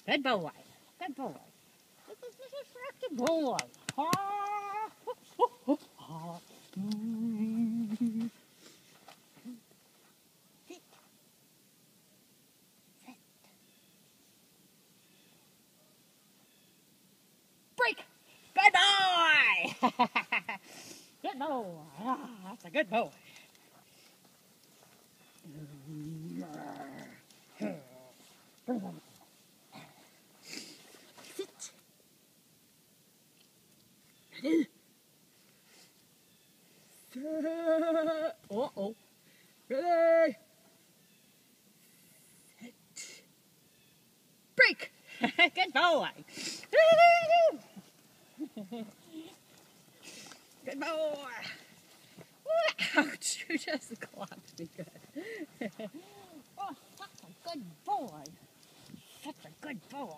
Good boy. Good boy. This is a boy. Ah. Sit. Sit. Break. Good boy. Good boy. Ah, that's a good boy. Sit. Ready? Uh-oh. Ready? Sit. Break. Good boy. Good boy. Ouch, you just clocked me good. Oh, that's a good boy. That's a good boy.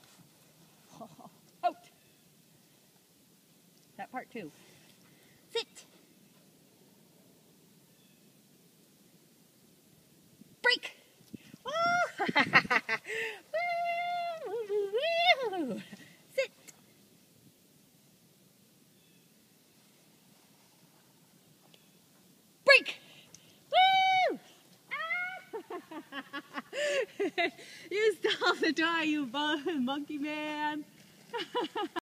Out. That part too. Sit. Break. Sit. Break. Woo! Ah! You stole the toy, you monkey man.